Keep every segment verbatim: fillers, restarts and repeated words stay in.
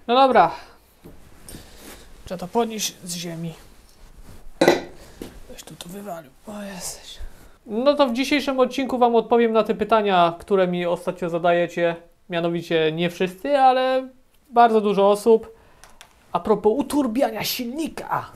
No dobra. Trzeba to podnieść z ziemi. Weź tu to wywalił. O, jesteś. No to w dzisiejszym odcinku Wam odpowiem na te pytania, które mi ostatnio zadajecie. Mianowicie nie wszyscy, ale bardzo dużo osób. A propos uturbiania silnika.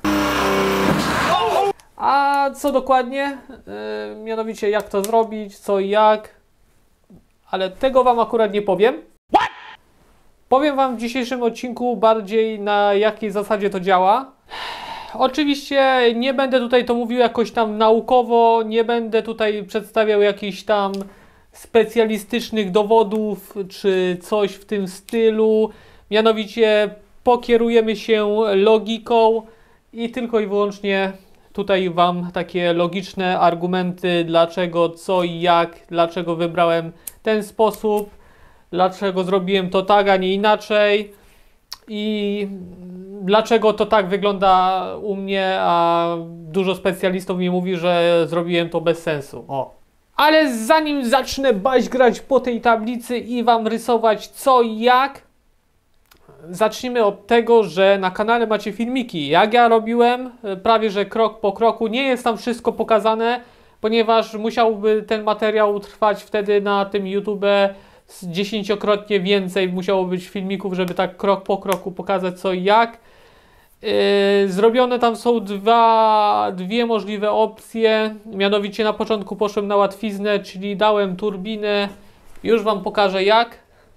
A co dokładnie? Yy, mianowicie jak to zrobić, co i jak. Ale tego Wam akurat nie powiem. Powiem Wam w dzisiejszym odcinku bardziej na jakiej zasadzie to działa. Oczywiście nie będę tutaj to mówił jakoś tam naukowo, nie będę tutaj przedstawiał jakichś tam specjalistycznych dowodów czy coś w tym stylu. Mianowicie pokierujemy się logiką i tylko i wyłącznie tutaj Wam takie logiczne argumenty, dlaczego, co i jak, dlaczego wybrałem ten sposób, dlaczego zrobiłem to tak, a nie inaczej i dlaczego to tak wygląda u mnie, a dużo specjalistów mi mówi, że zrobiłem to bez sensu. O. Ale zanim zacznę baźgrać po tej tablicy i Wam rysować co i jak, zacznijmy od tego, że na kanale macie filmiki, jak ja robiłem, prawie że krok po kroku. Nie jest tam wszystko pokazane, ponieważ musiałby ten materiał trwać wtedy na tym YouTube dziesięciokrotnie więcej. Musiało być filmików, żeby tak krok po kroku pokazać co i jak. Yy, zrobione tam są dwa, dwie możliwe opcje. Mianowicie na początku poszłem na łatwiznę, czyli dałem turbinę. Już Wam pokażę jak.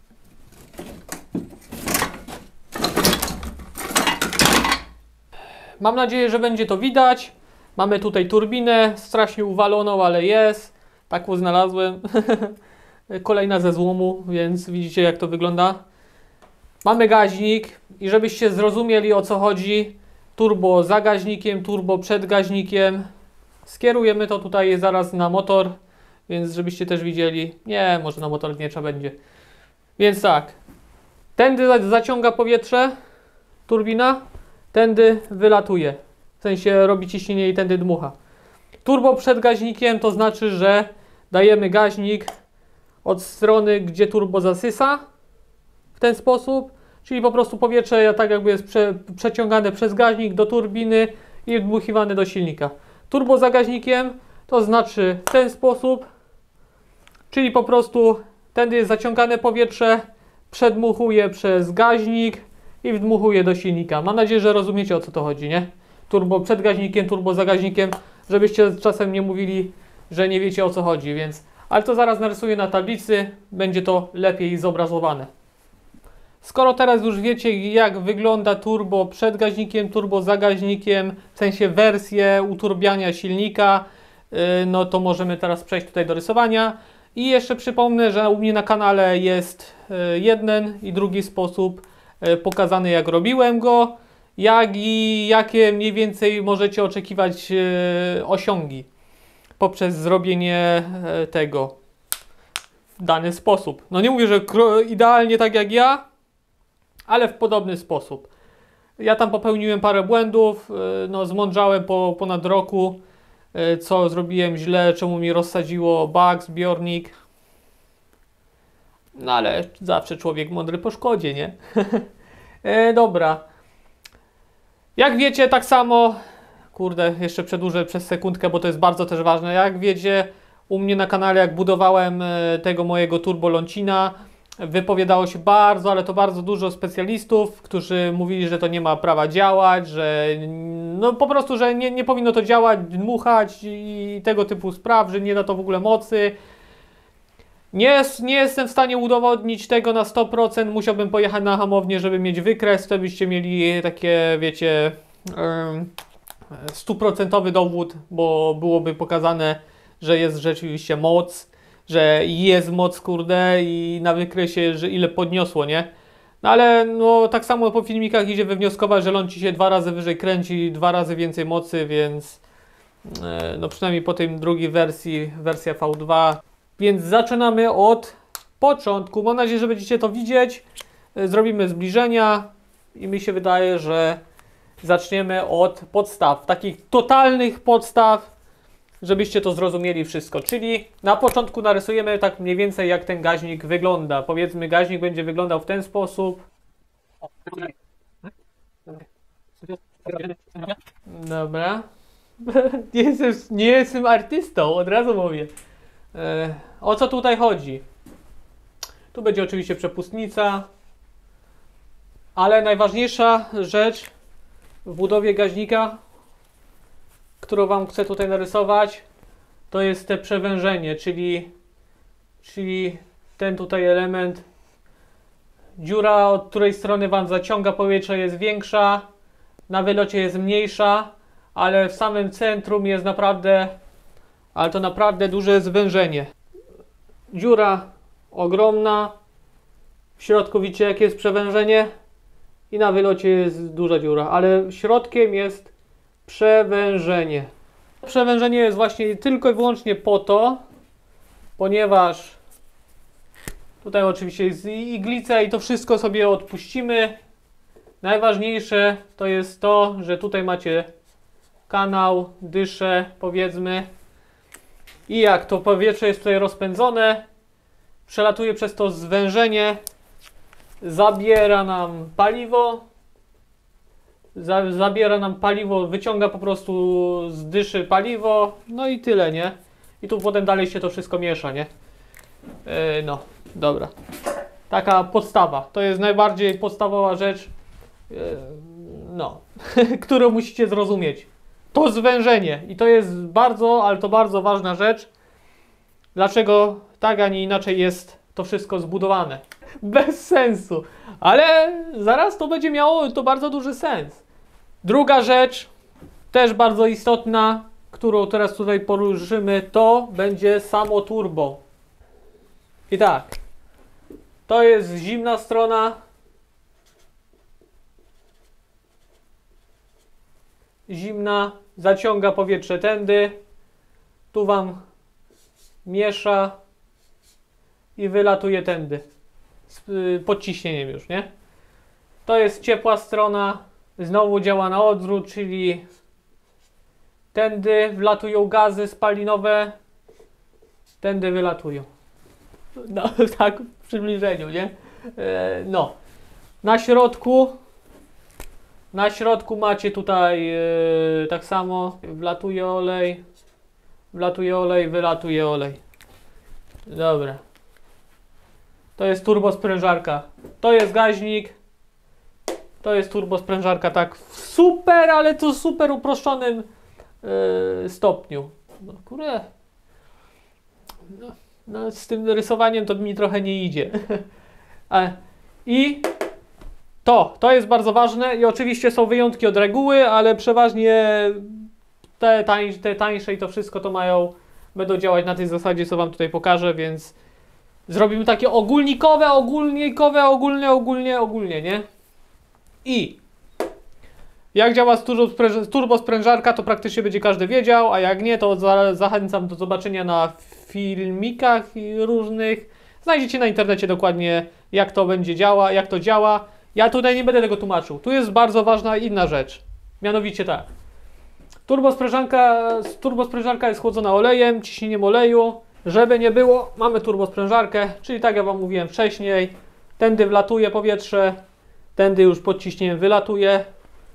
Mam nadzieję, że będzie to widać. Mamy tutaj turbinę, strasznie uwaloną, ale jest. Taką znalazłem. Kolejna ze złomu, więc widzicie jak to wygląda. Mamy gaźnik i żebyście zrozumieli o co chodzi. Turbo za gaźnikiem, turbo przed gaźnikiem. Skierujemy to tutaj zaraz na motor, więc żebyście też widzieli. Nie, może na motor nie trzeba będzie. Więc tak. Tędy zaciąga powietrze, turbina. Tędy wylatuje, w sensie robi ciśnienie i tędy dmucha. Turbo przed gaźnikiem to znaczy, że dajemy gaźnik od strony, gdzie turbo zasysa w ten sposób, czyli po prostu powietrze tak jakby jest prze, przeciągane przez gaźnik do turbiny i wdmuchiwane do silnika. Turbo za gaźnikiem to znaczy w ten sposób, czyli po prostu tędy jest zaciągane powietrze, przedmuchuje przez gaźnik i wdmuchuje do silnika. Mam nadzieję, że rozumiecie o co to chodzi, nie? Turbo przed gaźnikiem, turbo za gaźnikiem, żebyście czasem nie mówili, że nie wiecie o co chodzi, więc... Ale to zaraz narysuję na tablicy, będzie to lepiej zobrazowane. Skoro teraz już wiecie jak wygląda turbo przed gaźnikiem, turbo za gaźnikiem, w sensie wersję uturbiania silnika, yy, no to możemy teraz przejść tutaj do rysowania. I jeszcze przypomnę, że u mnie na kanale jest yy, jeden i drugi sposób pokazany jak robiłem go, jak i jakie mniej więcej możecie oczekiwać e, osiągi poprzez zrobienie e, tego w dany sposób. No nie mówię, że idealnie tak jak ja, ale w podobny sposób. Ja tam popełniłem parę błędów, e, no zmądrzałem po ponad roku, e, co zrobiłem źle, czemu mi rozsadziło bak, zbiornik. No ale zawsze człowiek mądry po szkodzie, nie? e, dobra. Jak wiecie, tak samo... Kurde, jeszcze przedłużę przez sekundkę, bo to jest bardzo też ważne. Jak wiecie, u mnie na kanale, jak budowałem e, tego mojego turbo Loncina, wypowiadało się bardzo, ale to bardzo dużo specjalistów, którzy mówili, że to nie ma prawa działać, że no po prostu, że nie, nie powinno to działać, dmuchać i tego typu spraw, że nie da to w ogóle mocy. Nie, nie jestem w stanie udowodnić tego na sto procent, musiałbym pojechać na hamownię, żeby mieć wykres, to byście mieli takie, wiecie, stuprocentowy dowód, bo byłoby pokazane, że jest rzeczywiście moc, że jest moc, kurde, i na wykresie, że ile podniosło, nie? No ale no tak samo po filmikach idzie wywnioskować, że ląci się dwa razy wyżej kręci, dwa razy więcej mocy, więc no przynajmniej po tej drugiej wersji, wersja V dwa. Więc zaczynamy od początku. Mam nadzieję, że będziecie to widzieć. Zrobimy zbliżenia i mi się wydaje, że zaczniemy od podstaw, takich totalnych podstaw, żebyście to zrozumieli wszystko. Czyli na początku narysujemy tak mniej więcej jak ten gaźnik wygląda. Powiedzmy, gaźnik będzie wyglądał w ten sposób. Dobra. Nie jestem, nie jestem artystą, od razu mówię. E, o co tutaj chodzi? Tu będzie oczywiście przepustnica, ale najważniejsza rzecz w budowie gaźnika, którą Wam chcę tutaj narysować, to jest te przewężenie, czyli, czyli ten tutaj element. Dziura, od której strony Wam zaciąga powietrze, jest większa, na wylocie jest mniejsza, ale w samym centrum jest naprawdę, ale to naprawdę duże zwężenie. Dziura ogromna, w środku widzicie jakie jest przewężenie i na wylocie jest duża dziura, ale środkiem jest przewężenie. Przewężenie jest właśnie tylko i wyłącznie po to, ponieważ tutaj oczywiście jest iglica i to wszystko sobie odpuścimy. Najważniejsze to jest to, że tutaj macie kanał, dyszę, powiedzmy. I jak to powietrze jest tutaj rozpędzone, przelatuje przez to zwężenie, zabiera nam paliwo, za, zabiera nam paliwo, wyciąga po prostu z dyszy paliwo, no i tyle, nie? I tu potem dalej się to wszystko miesza, nie? Yy, no, dobra. Taka podstawa, to jest najbardziej podstawowa rzecz, yy, no, którą musicie zrozumieć. To zwężenie i to jest bardzo, ale to bardzo ważna rzecz. Dlaczego tak, a nie inaczej jest to wszystko zbudowane? Bez sensu, ale zaraz to będzie miało to bardzo duży sens. Druga rzecz, też bardzo istotna, którą teraz tutaj poruszymy, to będzie samo turbo. I tak, to jest zimna strona. Zimna, zaciąga powietrze tędy, tu Wam miesza i wylatuje tędy, z y, podciśnieniem już, nie? To jest ciepła strona, znowu działa na odwrót, czyli tędy wlatują gazy spalinowe, tędy wylatują. No, tak w przybliżeniu, nie? E, no, na środku Na środku macie tutaj yy, tak samo, wlatuje olej, wlatuje olej, wylatuje olej. Dobra. To jest turbosprężarka. To jest gaźnik. To jest turbosprężarka, tak w super, ale to super uproszczonym yy, stopniu. No kurde. No, no, z tym rysowaniem to mi trochę nie idzie. I To, to jest bardzo ważne i oczywiście są wyjątki od reguły, ale przeważnie te, tań, te tańsze i to wszystko to mają, będą działać na tej zasadzie, co Wam tutaj pokażę, więc zrobimy takie ogólnikowe, ogólnikowe, ogólnie, ogólnie, ogólnie, nie? I jak działa turbosprężarka, to praktycznie będzie każdy wiedział, a jak nie, to za, zachęcam do zobaczenia na filmikach różnych. Znajdziecie na internecie dokładnie, jak to będzie działa, jak to działa. Ja tutaj nie będę tego tłumaczył. Tu jest bardzo ważna inna rzecz. Mianowicie tak. Turbosprężarka, turbosprężarka jest chłodzona olejem, ciśnieniem oleju. Żeby nie było, mamy turbosprężarkę, czyli tak jak Wam mówiłem wcześniej. Tędy wlatuje powietrze, tędy już pod ciśnieniem wylatuje.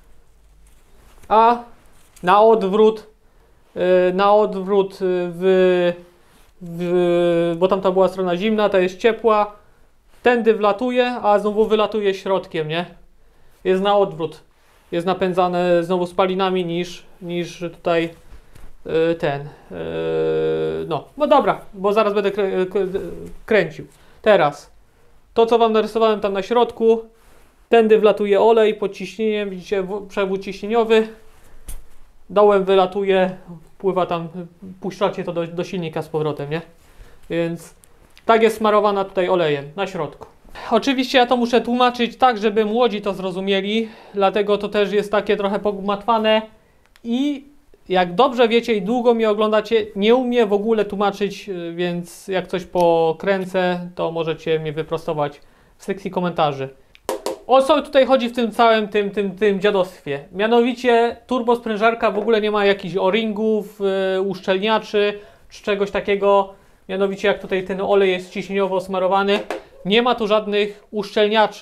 A na odwrót, na odwrót w, w, bo tamta była strona zimna, ta jest ciepła. Tędy wlatuje, a znowu wylatuje środkiem, nie? Jest na odwrót. Jest napędzane znowu spalinami niż, niż tutaj yy, ten. Yy, no, no dobra, bo zaraz będę krę kręcił. Teraz, to co Wam narysowałem tam na środku, tędy wlatuje olej pod ciśnieniem, widzicie przewód ciśnieniowy. Dołem wylatuje, pływa tam, puszczacie to do, do silnika z powrotem, nie? Więc tak jest smarowana tutaj olejem na środku. Oczywiście ja to muszę tłumaczyć tak, żeby młodzi to zrozumieli, dlatego to też jest takie trochę pogmatwane i jak dobrze wiecie i długo mnie oglądacie, nie umiem w ogóle tłumaczyć, więc jak coś pokręcę, to możecie mnie wyprostować w sekcji komentarzy. O co tutaj chodzi w tym całym tym, tym, tym dziadostwie? Mianowicie turbosprężarka w ogóle nie ma jakichś o-ringów, yy, uszczelniaczy czy czegoś takiego. Mianowicie jak tutaj ten olej jest ciśnieniowo smarowany, nie ma tu żadnych uszczelniaczy.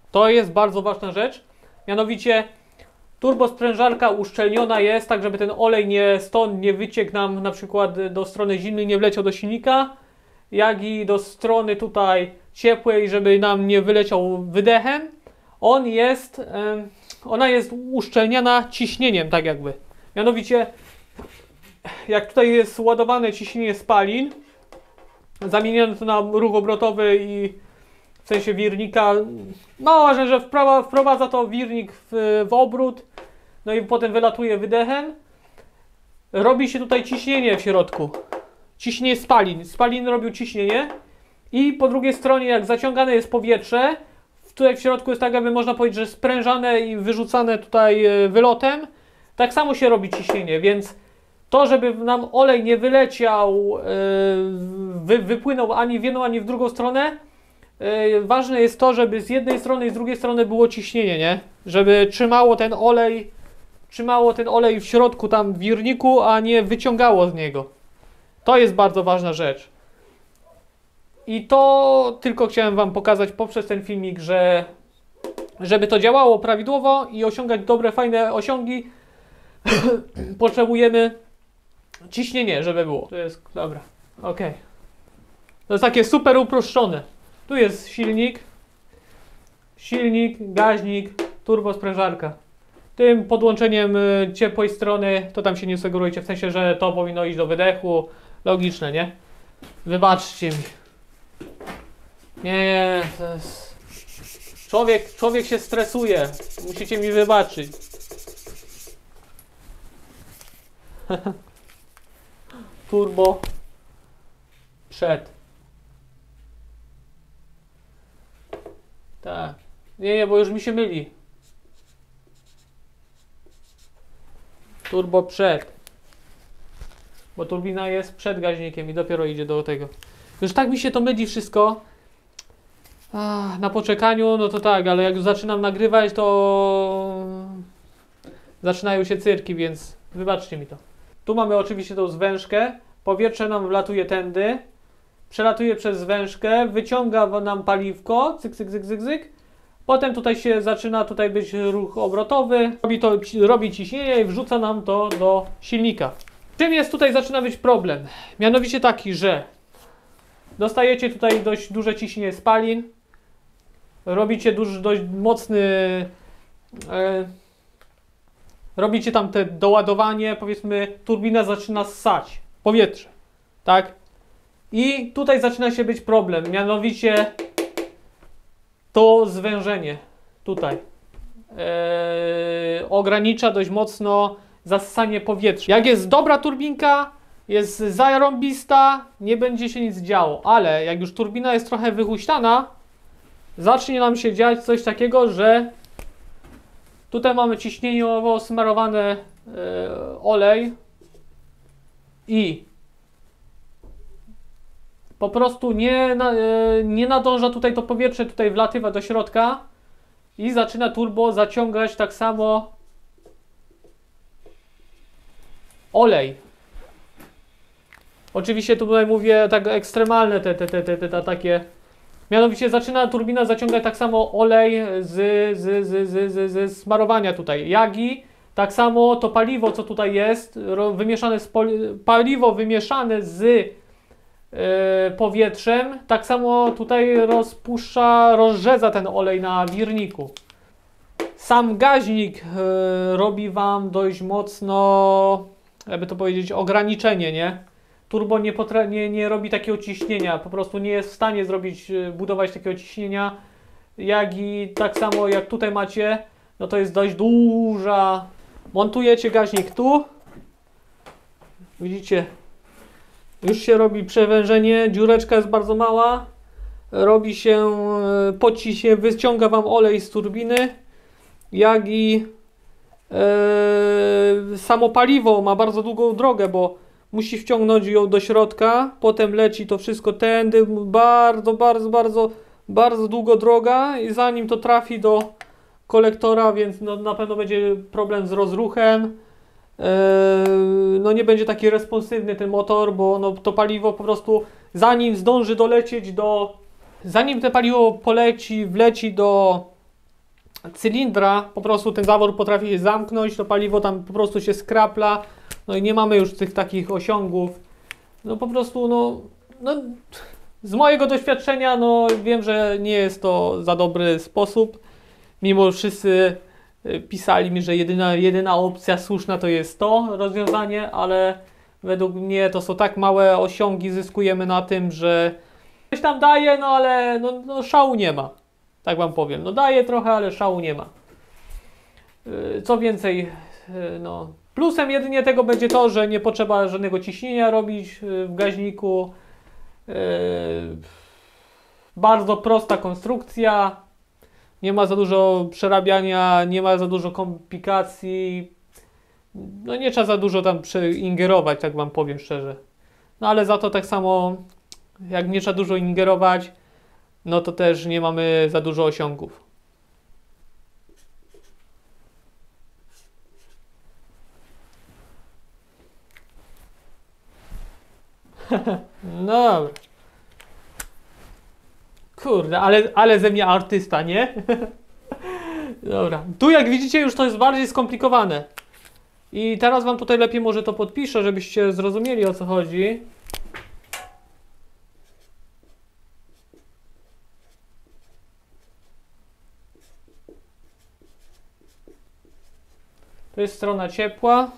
To jest bardzo ważna rzecz. Mianowicie turbosprężarka uszczelniona jest, tak żeby ten olej nie stąd nie wyciekł nam na przykład do strony zimnej, nie wleciał do silnika, jak i do strony tutaj ciepłej, żeby nam nie wyleciał wydechem. On jest, ona jest uszczelniana ciśnieniem, tak jakby. Mianowicie, jak tutaj jest ładowane ciśnienie spalin, zamienione to na ruch obrotowy i w sensie wirnika, mało ważne, że wprowadza to wirnik w, w obrót, no i potem wylatuje wydechem. Robi się tutaj ciśnienie w środku. Ciśnienie spalin. Spalin robią ciśnienie i po drugiej stronie, jak zaciągane jest powietrze, tutaj w środku jest tak, jakby można powiedzieć, że sprężane i wyrzucane tutaj wylotem, tak samo się robi ciśnienie, więc to, żeby nam olej nie wyleciał, wy, wypłynął ani w jedną, ani w drugą stronę, ważne jest to, żeby z jednej strony i z drugiej strony było ciśnienie, nie? Żeby trzymało ten olej, trzymało ten olej w środku tam w wirniku, a nie wyciągało z niego. To jest bardzo ważna rzecz. I to tylko chciałem wam pokazać poprzez ten filmik, że żeby to działało prawidłowo i osiągać dobre, fajne osiągi, potrzebujemy ciśnienie, żeby było. To jest, dobra, ok. To jest takie super uproszczone. Tu jest silnik, silnik, gaźnik, turbosprężarka. Tym podłączeniem ciepłej strony, to tam się nie sugerujcie, w sensie, że to powinno iść do wydechu. Logiczne, nie? Wybaczcie mi. Nie, nie, to jest... Człowiek, człowiek się stresuje. Musicie mi wybaczyć. Turbo przed. Tak. Nie, nie, bo już mi się myli. Turbo przed. Bo turbina jest przed gaźnikiem i dopiero idzie do tego. Już tak mi się to myli wszystko. Ach, na poczekaniu, no to tak, ale jak już zaczynam nagrywać, to zaczynają się cyrki, więc wybaczcie mi to. Tu mamy oczywiście tą zwężkę. Powietrze nam wlatuje tędy. Przelatuje przez zwężkę, wyciąga nam paliwko, cyk, cyk, cyk, cyk, cyk. Potem tutaj się zaczyna tutaj być ruch obrotowy, robi, to, robi ciśnienie i wrzuca nam to do silnika. Czym jest tutaj zaczyna być problem? Mianowicie taki, że dostajecie tutaj dość duże ciśnienie spalin, robicie duż, dość mocny, e, robicie tam te doładowanie, powiedzmy turbina zaczyna ssać powietrze, tak? I tutaj zaczyna się być problem, mianowicie to zwężenie tutaj e, ogranicza dość mocno zassanie powietrza. Jak jest dobra turbinka, jest zarąbista, nie będzie się nic działo, ale jak już turbina jest trochę wyhuśtana, zacznie nam się dziać coś takiego, że tutaj mamy ciśnieniowo smarowany e, olej i po prostu nie, na, e, nie nadąża tutaj to powietrze, tutaj wlatywa do środka i zaczyna turbo zaciągać tak samo olej. Oczywiście tutaj mówię tak ekstremalne te, te, te, te, te, te takie. Mianowicie zaczyna turbina zaciągać tak samo olej z, z, z, z, z, z smarowania tutaj. Jak i tak samo to paliwo, co tutaj jest, wymieszane z paliwo wymieszane z yy, powietrzem, tak samo tutaj rozpuszcza, rozrzedza ten olej na wirniku. Sam gaźnik yy, robi wam dość mocno, jakby to powiedzieć, ograniczenie, nie? Turbo nie, nie, nie robi takiego ciśnienia, po prostu nie jest w stanie zrobić, budować takiego ciśnienia, jak i tak samo jak tutaj macie, no to jest dość duża. Montujecie gaźnik tu, widzicie, już się robi przewężenie, dziureczka jest bardzo mała, robi się podciśnie, wyciąga wam olej z turbiny, jak i e, samo paliwo ma bardzo długą drogę, bo musi wciągnąć ją do środka, potem leci to wszystko tędy, bardzo, bardzo, bardzo, bardzo długo droga i zanim to trafi do kolektora, więc no, na pewno będzie problem z rozruchem. Eee, no nie będzie taki responsywny ten motor, bo no, to paliwo po prostu zanim zdąży dolecieć do... Zanim to paliwo poleci, wleci do cylindra po prostu ten zawór potrafi się zamknąć, to paliwo tam po prostu się skrapla, no i nie mamy już tych takich osiągów. No po prostu, no, no z mojego doświadczenia, no wiem, że nie jest to za dobry sposób, mimo wszyscy pisali mi, że jedyna, jedyna opcja słuszna to jest to rozwiązanie, ale według mnie to są tak małe osiągi, zyskujemy na tym, że coś tam daje, no ale no, no szału nie ma. Tak wam powiem. No daje trochę, ale szału nie ma. Co więcej, no plusem jedynie tego będzie to, że nie potrzeba żadnego ciśnienia robić w gaźniku. Bardzo prosta konstrukcja. Nie ma za dużo przerabiania, nie ma za dużo komplikacji. No nie trzeba za dużo tam ingerować, tak wam powiem szczerze. No ale za to tak samo, jak nie trzeba dużo ingerować, no to też nie mamy za dużo osiągów. No dobra. Kurde, ale, ale ze mnie artysta, nie? Dobra. Tu jak widzicie już to jest bardziej skomplikowane. I teraz wam tutaj lepiej może to podpiszę, żebyście zrozumieli, o co chodzi. To jest strona ciepła.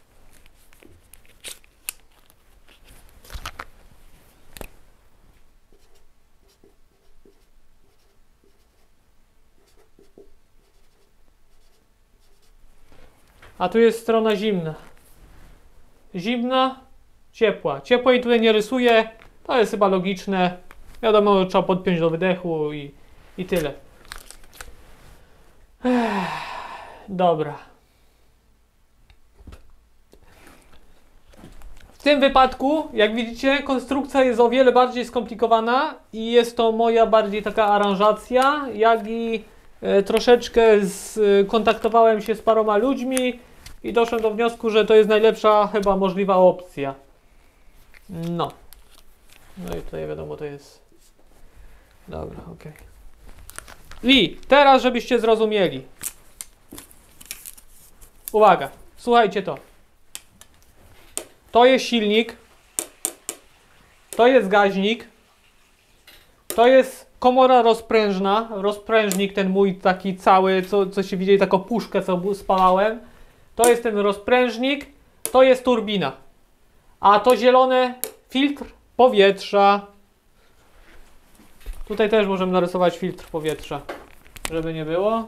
A tu jest strona zimna. Zimna, ciepła. Ciepłej tutaj nie rysuję. To jest chyba logiczne. Wiadomo, trzeba podpiąć do wydechu i, i tyle. Ech, dobra. W tym wypadku, jak widzicie, konstrukcja jest o wiele bardziej skomplikowana i jest to moja bardziej taka aranżacja, jak i e, troszeczkę skontaktowałem się z paroma ludźmi i doszedłem do wniosku, że to jest najlepsza chyba możliwa opcja. No. No i tutaj wiadomo, to jest... Dobra, ok. I teraz, żebyście zrozumieli. Uwaga, słuchajcie to. To jest silnik. To jest gaźnik. To jest komora rozprężna. Rozprężnik ten mój taki cały, co, co się widzieli, taką puszkę, co spalałem. To jest ten rozprężnik. To jest turbina. A to zielone filtr powietrza. Tutaj też możemy narysować filtr powietrza, żeby nie było.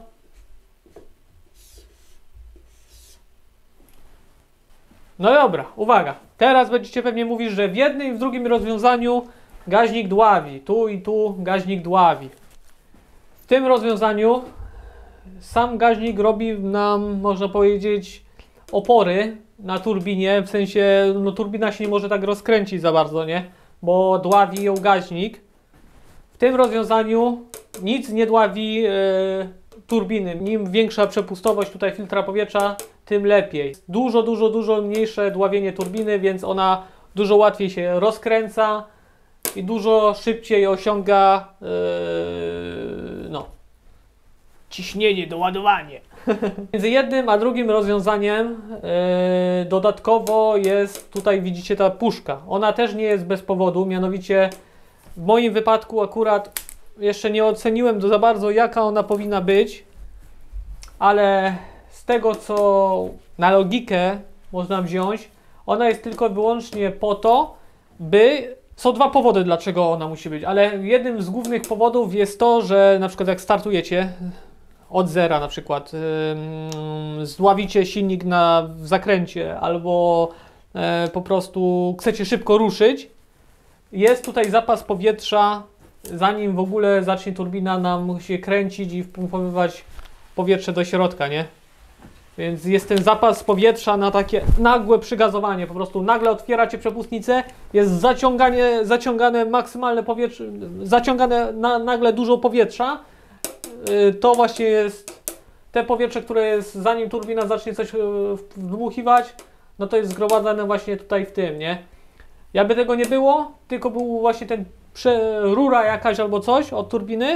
No dobra, uwaga. Teraz będziecie pewnie mówić, że w jednym i w drugim rozwiązaniu gaźnik dławi. Tu i tu gaźnik dławi. W tym rozwiązaniu sam gaźnik robi nam, można powiedzieć, opory na turbinie. W sensie, no turbina się nie może tak rozkręcić za bardzo, nie? Bo dławi ją gaźnik. W tym rozwiązaniu nic nie dławi yy, turbiny. Im większa przepustowość tutaj filtra powietrza, tym lepiej. Dużo, dużo, dużo mniejsze dławienie turbiny, więc ona dużo łatwiej się rozkręca i dużo szybciej osiąga yy, no, ciśnienie, doładowanie. Między jednym a drugim rozwiązaniem yy, dodatkowo jest, tutaj widzicie ta puszka. Ona też nie jest bez powodu, mianowicie w moim wypadku akurat jeszcze nie oceniłem za bardzo, jaka ona powinna być, ale z tego, co na logikę można wziąć, ona jest tylko i wyłącznie po to, by... Są dwa powody, dlaczego ona musi być, ale jednym z głównych powodów jest to, że na przykład jak startujecie od zera na przykład, yy, zdławicie silnik na w zakręcie albo yy, po prostu chcecie szybko ruszyć, jest tutaj zapas powietrza, zanim w ogóle zacznie turbina nam się kręcić i wpompowywać powietrze do środka, nie? Więc jest ten zapas powietrza na takie nagłe przygazowanie. Po prostu nagle otwieracie przepustnicę, jest zaciąganie, zaciągane maksymalne powietrze, zaciągane na, nagle dużo powietrza. Yy, to właśnie jest te powietrze, które jest zanim turbina zacznie coś yy, wdmuchiwać, no to jest zgromadzone właśnie tutaj w tym, nie? Jakby tego nie było, tylko był właśnie ten prze, rura jakaś albo coś od turbiny,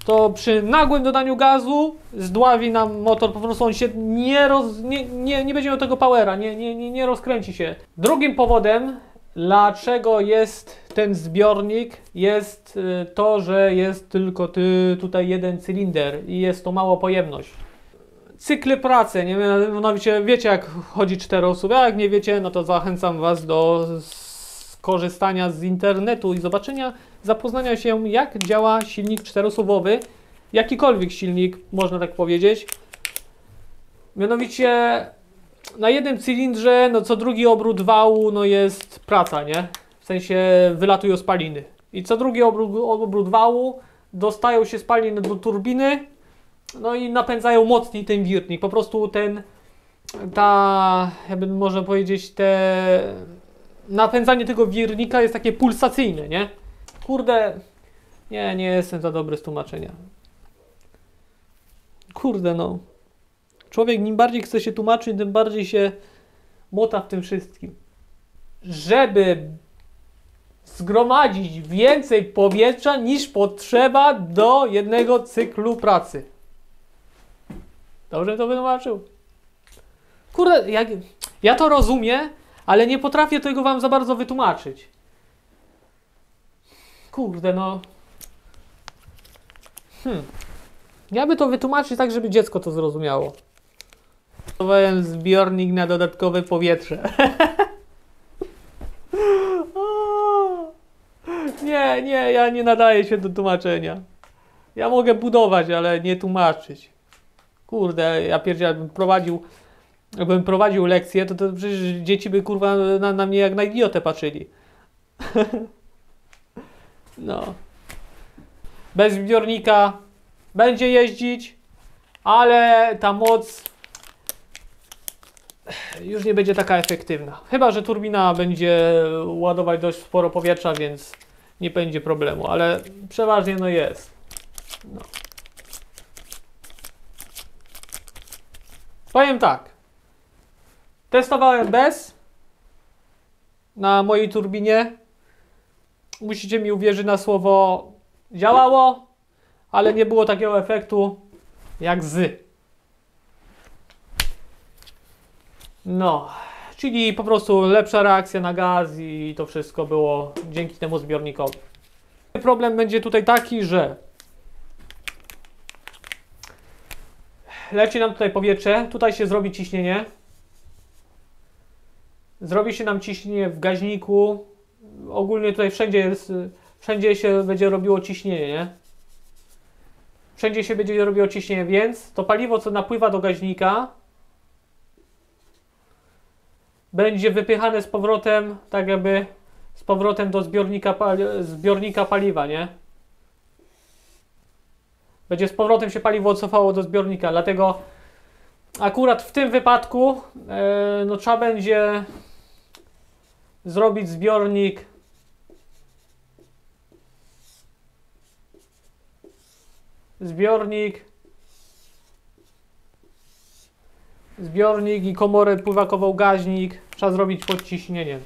to przy nagłym dodaniu gazu zdławi nam motor, po prostu on się nie, roz, nie, nie, nie będzie miał tego powera, nie, nie, nie, nie rozkręci się. Drugim powodem, dlaczego jest ten zbiornik, jest to, że jest tylko ty, tutaj jeden cylinder i jest to mała pojemność. Cykle pracy, nie? Mianowicie wiecie, jak chodzi cztery osoby, a jak nie wiecie, no to zachęcam Was do skorzystania z internetu i zobaczenia, zapoznania się, jak działa silnik czterosuwowy, jakikolwiek silnik, można tak powiedzieć. Mianowicie na jednym cylindrze, no co drugi obrót wału, no jest praca, nie? W sensie wylatują spaliny. I co drugi obrót, obrót wału dostają się spaliny do turbiny, no i napędzają mocniej ten wirnik. Po prostu ten, ta, jakby można powiedzieć, te napędzanie tego wirnika jest takie pulsacyjne, nie? Kurde, nie, nie jestem za dobry z tłumaczenia. Kurde, no. Człowiek im bardziej chce się tłumaczyć, tym bardziej się mota w tym wszystkim. Żeby zgromadzić więcej powietrza niż potrzeba do jednego cyklu pracy. Dobrze to wytłumaczył? Kurde, jak, ja to rozumiem, ale nie potrafię tego wam za bardzo wytłumaczyć. Kurde, no. Hmm. Jakby to wytłumaczyć tak, żeby dziecko to zrozumiało. Zbudowałem zbiornik na dodatkowe powietrze. Nie, nie, ja nie nadaję się do tłumaczenia. Ja mogę budować, ale nie tłumaczyć. Kurde, ja pierdzielę, bym prowadził, jakbym prowadził lekcję, to, to przecież dzieci by kurwa na, na mnie jak na idiotę patrzyli. No. Bez zbiornika będzie jeździć, ale ta moc już nie będzie taka efektywna. Chyba że turbina będzie ładować dość sporo powietrza, więc nie będzie problemu, ale przeważnie no jest. No. Powiem tak. Testowałem bez na mojej turbinie. Musicie mi uwierzyć na słowo. Działało, ale nie było takiego efektu jak z. No, czyli po prostu lepsza reakcja na gaz i to wszystko było dzięki temu zbiornikowi. Problem będzie tutaj taki, że leci nam tutaj powietrze, tutaj się zrobi ciśnienie. Zrobi się nam ciśnienie w gaźniku. Ogólnie tutaj wszędzie jest, wszędzie się będzie robiło ciśnienie, nie? Wszędzie się będzie robiło ciśnienie, więc to paliwo, co napływa do gaźnika, będzie wypychane z powrotem, tak jakby z powrotem do zbiornika, pali zbiornika paliwa, nie? Będzie z powrotem się paliwo cofało do zbiornika, dlatego akurat w tym wypadku yy, no, trzeba będzie zrobić zbiornik zbiornik zbiornik i komorę pływakową gaźnik trzeba zrobić pod ciśnieniem,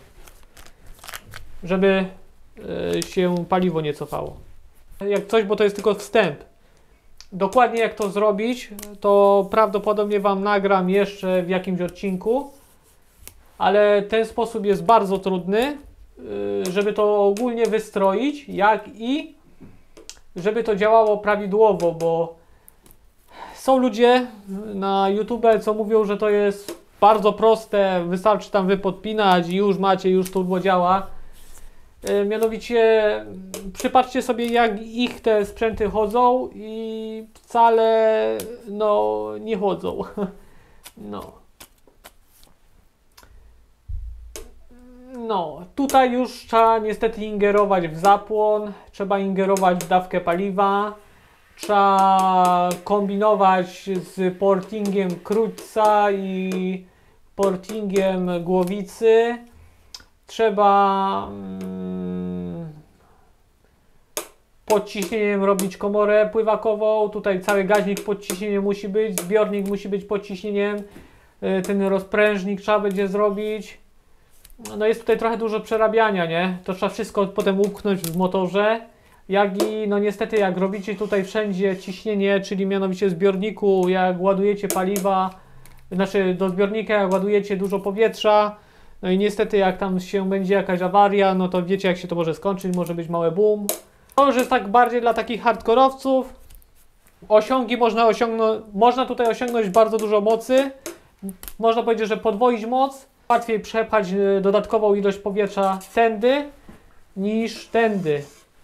żeby yy, się paliwo nie cofało. Jak coś, bo to jest tylko wstęp. Dokładnie jak to zrobić, to prawdopodobnie wam nagram jeszcze w jakimś odcinku, ale ten sposób jest bardzo trudny, żeby to ogólnie wystroić, jak i żeby to działało prawidłowo, bo są ludzie na YouTube, co mówią, że to jest bardzo proste, wystarczy tam wypodpinać i już macie, już turbo działa. Mianowicie przypatrzcie sobie, jak ich te sprzęty chodzą i wcale no nie chodzą. No. No, tutaj już trzeba niestety ingerować w zapłon, trzeba ingerować w dawkę paliwa, trzeba kombinować z portingiem krótca i portingiem głowicy. Trzeba mm, pod ciśnieniem robić komorę pływakową. Tutaj cały gaźnik pod ciśnieniem musi być, zbiornik musi być pod ciśnieniem, ten rozprężnik trzeba będzie zrobić. No jest tutaj trochę dużo przerabiania, nie? To trzeba wszystko potem upchnąć w motorze, jak i no niestety jak robicie tutaj wszędzie ciśnienie, czyli mianowicie w zbiorniku, jak ładujecie paliwa, znaczy do zbiornika jak ładujecie dużo powietrza, no i niestety jak tam się będzie jakaś awaria, no to wiecie jak się to może skończyć, może być małe boom. To już jest tak bardziej dla takich hardkorowców. Osiągi można osiągnąć, można tutaj osiągnąć bardzo dużo mocy. Można powiedzieć, że podwoić moc. Łatwiej przepchać dodatkową ilość powietrza tędy niż tędy.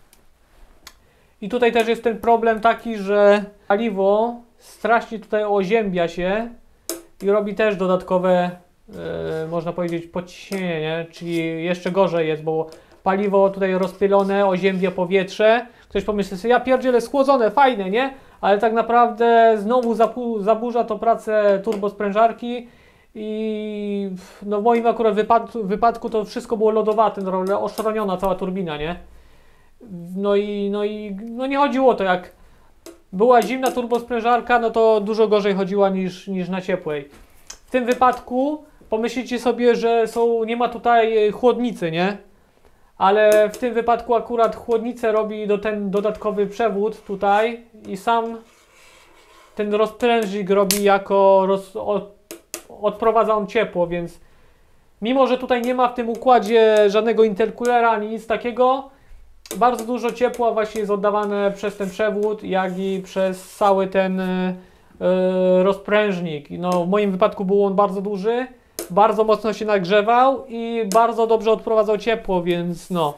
I tutaj też jest ten problem taki, że paliwo strasznie tutaj oziębia się i robi też dodatkowe, yy, można powiedzieć, podciśnienie, nie? Czyli jeszcze gorzej jest, bo paliwo tutaj rozpylone oziębia powietrze. Ktoś pomyśli sobie, ja pierdzielę schłodzone, fajne, nie? Ale tak naprawdę znowu zaburza to pracę turbosprężarki i no w moim akurat wypadku, wypadku to wszystko było lodowate, no, oszroniona cała turbina, nie? No i, no i no nie chodziło to, jak była zimna turbosprężarka, no to dużo gorzej chodziła niż, niż na ciepłej. W tym wypadku pomyślicie sobie, że są, nie ma tutaj chłodnicy, nie? Ale w tym wypadku akurat chłodnicę robi do ten dodatkowy przewód tutaj i sam ten rozprężnik robi jako roz, od, odprowadza on ciepło, więc mimo, że tutaj nie ma w tym układzie żadnego intercoolera ani nic takiego, bardzo dużo ciepła właśnie jest oddawane przez ten przewód, jak i przez cały ten yy, rozprężnik. No, w moim wypadku był on bardzo duży, bardzo mocno się nagrzewał i bardzo dobrze odprowadzał ciepło, więc no.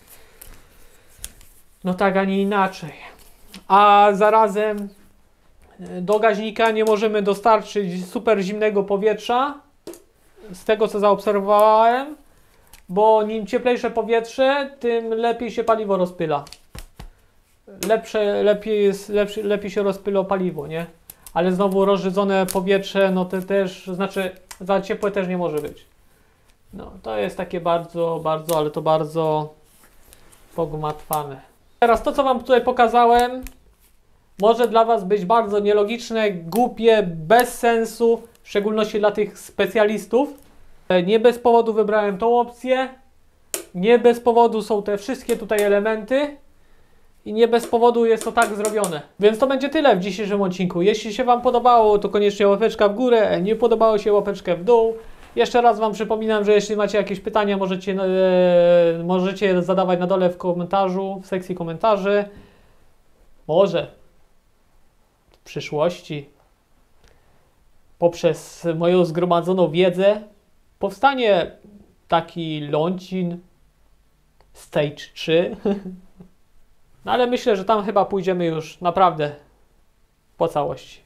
No tak, a nie inaczej. A zarazem do gaźnika nie możemy dostarczyć super zimnego powietrza, z tego co zaobserwowałem, bo im cieplejsze powietrze, tym lepiej się paliwo rozpyla. Lepsze, lepiej, jest, lepszy, lepiej się rozpyla paliwo, nie? Ale znowu rozrzedzone powietrze, no to też, znaczy za ciepłe też nie może być. No to jest takie bardzo, bardzo, ale to bardzo pogmatwane. Teraz to, co Wam tutaj pokazałem, może dla Was być bardzo nielogiczne, głupie, bez sensu, w szczególności dla tych specjalistów. Nie bez powodu wybrałem tą opcję, nie bez powodu są te wszystkie tutaj elementy i nie bez powodu jest to tak zrobione. Więc to będzie tyle w dzisiejszym odcinku. Jeśli się Wam podobało, to koniecznie łapeczka w górę, nie podobało się łapeczkę w dół. Jeszcze raz Wam przypominam, że jeśli macie jakieś pytania, możecie, e, możecie je zadawać na dole w komentarzu, w sekcji komentarzy. Może w przyszłości poprzez moją zgromadzoną wiedzę powstanie taki lącin Stage trzy. No ale myślę, że tam chyba pójdziemy już naprawdę po całości.